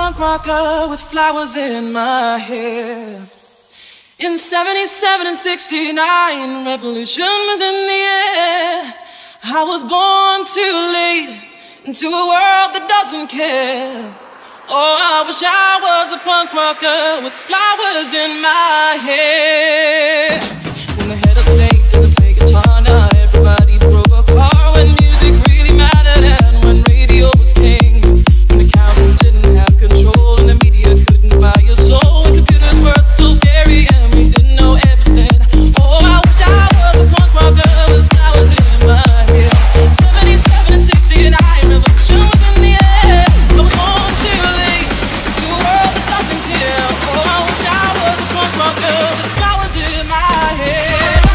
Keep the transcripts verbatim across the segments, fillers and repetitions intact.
punk rocker with flowers in my hair. In seventy-seven and sixty-nine, revolution was in the air. I was born too late into a world that doesn't care. Oh, I wish I was a punk rocker with flowers in my hair. When the head of state didn't play guitar, now everybody drove a car. When music really mattered and when radio was king. When the cowards didn't have control and the media couldn't buy your soul. When computers were still scary and we didn't know everything. Oh, I wish I was a punk rocker with flowers in my hair. seventy-seven and sixty-nine, revolution was in the air. I was born too late to a world that doesn't care. Oh, I wish I was a punk rocker with flowers in my hair.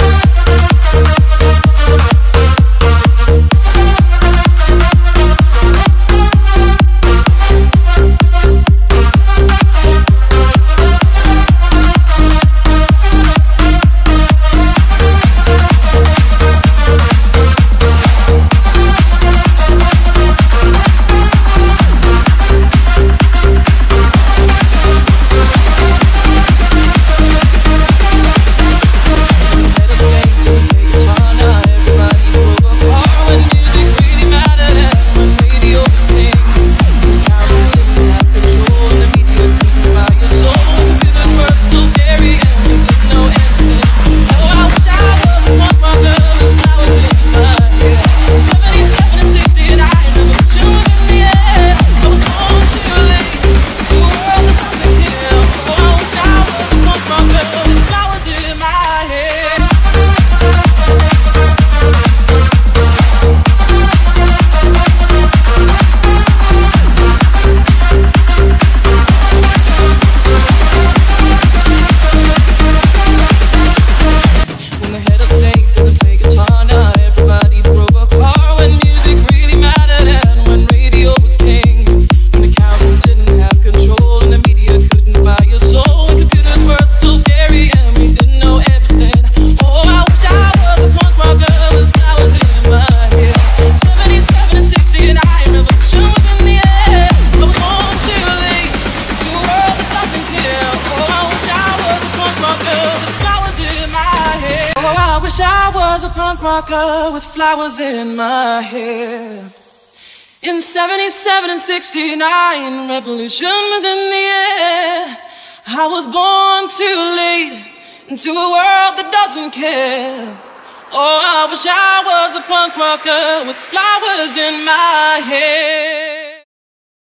Rocker with flowers in my hair. In seventy-seven and sixty-nine, revolution was in the air. I was born too late into a world that doesn't care. Oh, I wish I was a punk rocker with flowers in my hair.